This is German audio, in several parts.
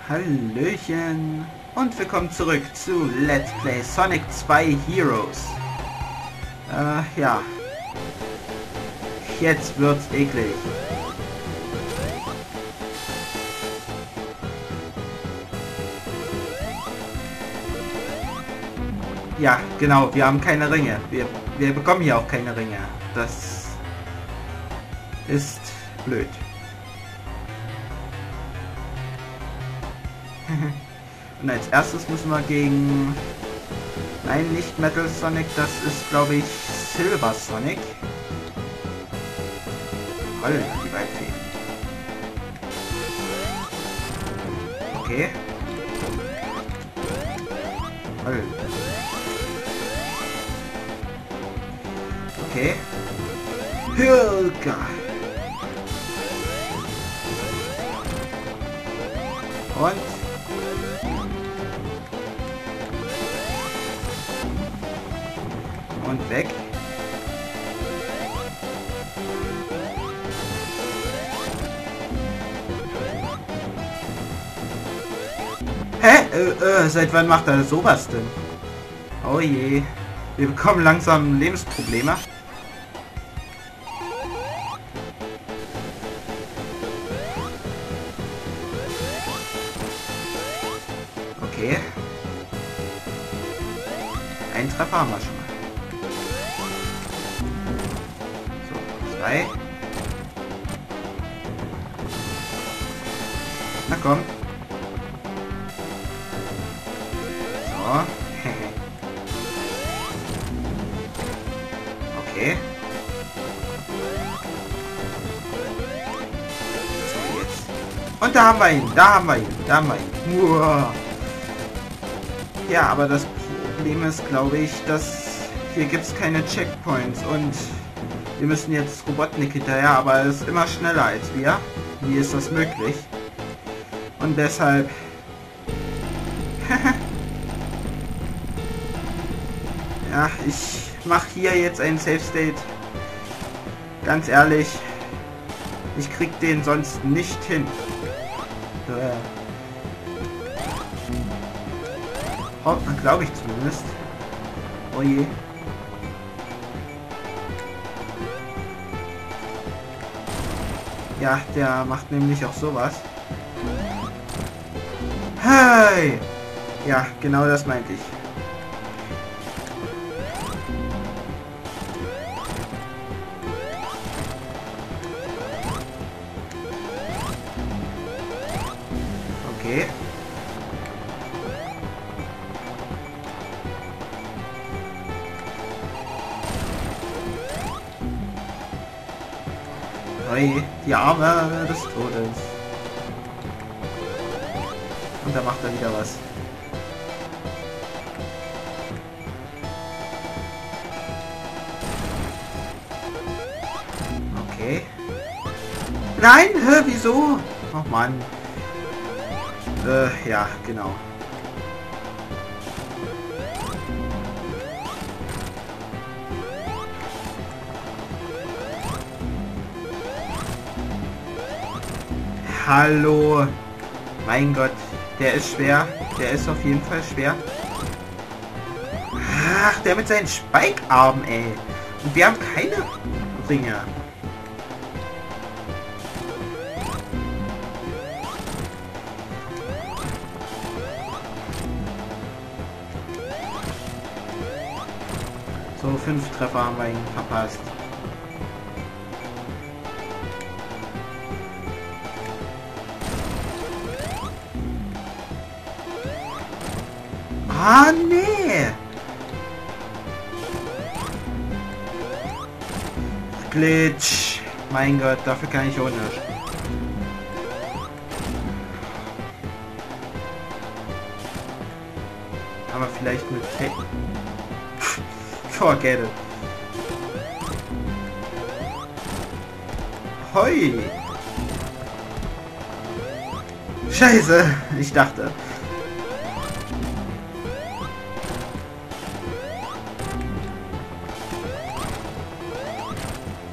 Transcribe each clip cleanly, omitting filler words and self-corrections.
Hallöchen und willkommen zurück zu Let's Play Sonic 2 Heroes. Ja. Jetzt wird's eklig. Ja, genau, wir haben keine Ringe. Wir bekommen hier auch keine Ringe. Das ist blöd. Und als erstes müssen wir gegen... Nein, nicht Metal Sonic, das ist, glaube ich, Silver Sonic. Toll, die Waldfee. Okay. Toll. Okay. Hilka. Und weg. Hä? Seit wann macht er sowas denn? Oh je. Wir bekommen langsam Lebensprobleme. Okay. Ein Treffer haben wir schon mal. So, 2. Na komm. So. Okay. So, jetzt. Und da haben wir ihn. Da haben wir ihn. Da haben wir ihn. Uah. Ja, aber das Problem ist, glaube ich, dass hier gibt es keine Checkpoints und wir müssen jetzt Robotnik hinterher, aber er ist immer schneller als wir. Wie ist das möglich? Und deshalb... ja, ich mache hier jetzt einen Safe State. Ganz ehrlich, ich krieg den sonst nicht hin. Oh, glaube ich zumindest. Oh je. Ja, der macht nämlich auch sowas. Hey! Ja, genau das meinte ich. Okay. Hey, die Arme des Todes. Und da macht er wieder was. Okay. Nein, wieso? Oh Mann. Ja, genau. Hallo. Mein Gott, der ist schwer. Der ist auf jeden Fall schwer. Ach, der mit seinen Spike-Armen, ey. Und wir haben keine Ringe. So, 5 Treffer haben wir ihn verpasst. Ah, nee. Glitch. Mein Gott, dafür kann ich auch nicht. Aber vielleicht mit... Forget it. Hoi. Scheiße. Ich dachte...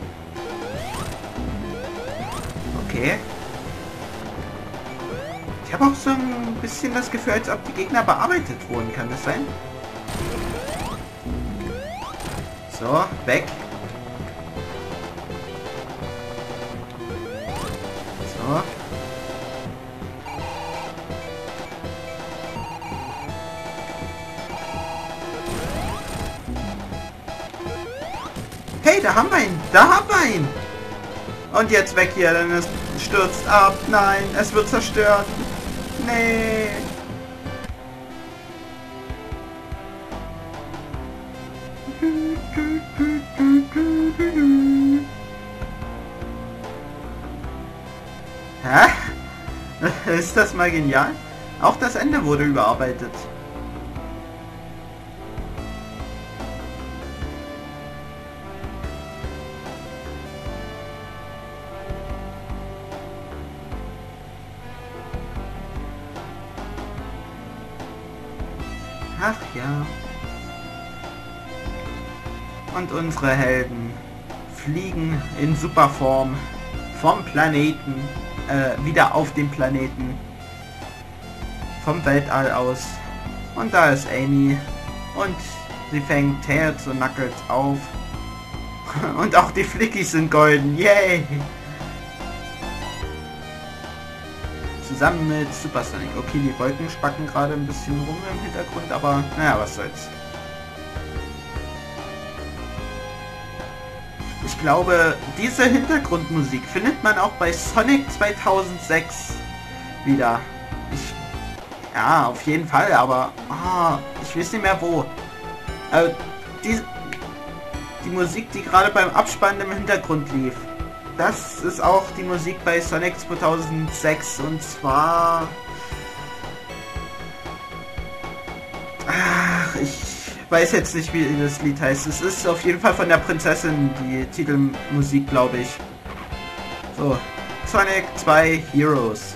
Okay. Ich habe auch so ein bisschen das Gefühl, als ob die Gegner bearbeitet wurden. Kann das sein? So, weg. So. Hey, da haben wir ihn! Da haben wir ihn! Und jetzt weg hier, denn es stürzt ab. Nein, es wird zerstört. Nee. Hä? Ist das mal genial? Auch das Ende wurde überarbeitet. Ach ja. Und unsere Helden fliegen in Superform vom Planeten, wieder auf dem Planeten, vom Weltall aus. Und da ist Amy und sie fängt Tails und Knuckles auf. Und auch die Flickies sind golden, yay! Zusammen mit Super Sonic. Okay, die Wolken spacken gerade ein bisschen rum im Hintergrund, aber naja, was soll's. Ich glaube, diese Hintergrundmusik findet man auch bei Sonic 2006 wieder. Ja, auf jeden Fall, aber ich weiß nicht mehr wo. Die Musik, die gerade beim Abspann im Hintergrund lief, das ist auch die Musik bei Sonic 2006 und zwar... Ach, ich weiß jetzt nicht, wie das Lied heißt. Es ist auf jeden Fall von der Prinzessin, die Titelmusik, glaube ich. So, Sonic 2 Heroes.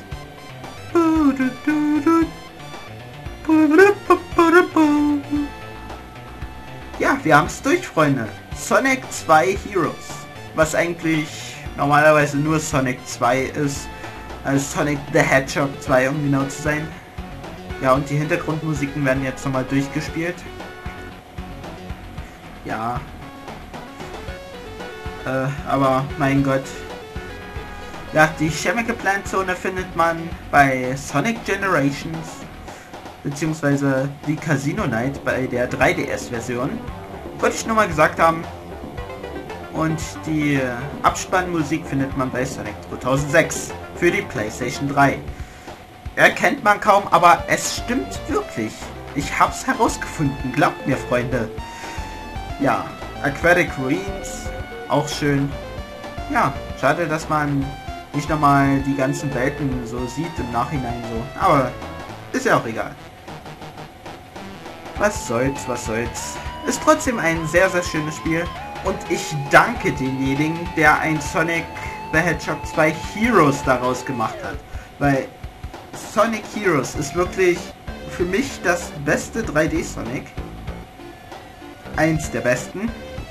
Ja, wir haben es durch, Freunde. Sonic 2 Heroes. Was eigentlich normalerweise nur Sonic 2 ist. Also Sonic the Hedgehog 2, um genau zu sein. Ja, und die Hintergrundmusiken werden jetzt nochmal durchgespielt. Ja. Aber mein Gott. Ja, die Chemical Plant Zone findet man bei Sonic Generations. Beziehungsweise die Casino Night bei der 3DS-Version. Wollte ich nur mal gesagt haben. Und die Abspannmusik findet man bei Sonic 2006 für die PlayStation 3. Erkennt man kaum, aber es stimmt wirklich. Ich hab's herausgefunden, glaubt mir, Freunde. Ja, Aquatic Ruins, auch schön. Ja, schade, dass man nicht nochmal die ganzen Welten so sieht im Nachhinein so. Aber ist ja auch egal. Was soll's, was soll's. Ist trotzdem ein sehr, sehr schönes Spiel. Und ich danke demjenigen, der ein Sonic the Hedgehog 2 Heroes daraus gemacht hat. Weil Sonic Heroes ist wirklich für mich das beste 3D Sonic. Eins der besten.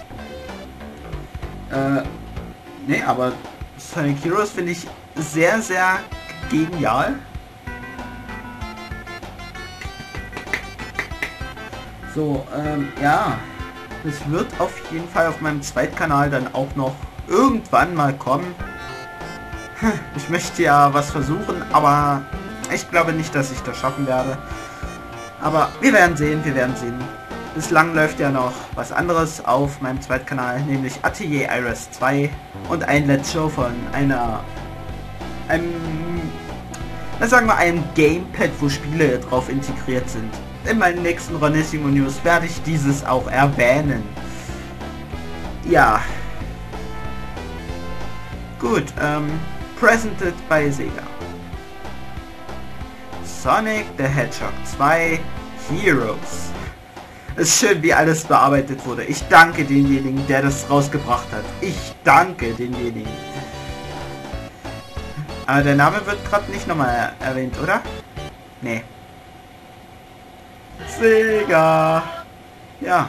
Ne, aber Sonic Heroes finde ich sehr, sehr genial. So, ja. Es wird auf jeden Fall auf meinem Zweitkanal dann auch noch irgendwann mal kommen. Ich möchte ja was versuchen, aber ich glaube nicht, dass ich das schaffen werde. Aber wir werden sehen, wir werden sehen. Bislang läuft ja noch was anderes auf meinem Zweitkanal, nämlich Atelier Iris 2 und ein Let's Show von sagen wir einem Gamepad, wo Spiele drauf integriert sind. In meinen nächsten Ronissimo News werde ich dieses auch erwähnen. Ja. Gut, presented by Sega. Sonic the Hedgehog 2 Heroes. Es ist schön, wie alles bearbeitet wurde. Ich danke denjenigen, der das rausgebracht hat. Ich danke denjenigen. Aber der Name wird gerade nicht nochmal erwähnt, oder? Nee. Sega. Ja.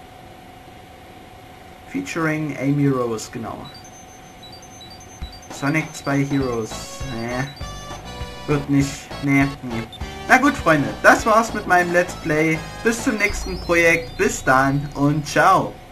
Featuring Amy Rose, genau. Sonic 2 Heroes. Nee. Wird nicht. Nee, nee. Na gut, Freunde, das war's mit meinem Let's Play. Bis zum nächsten Projekt. Bis dann und ciao.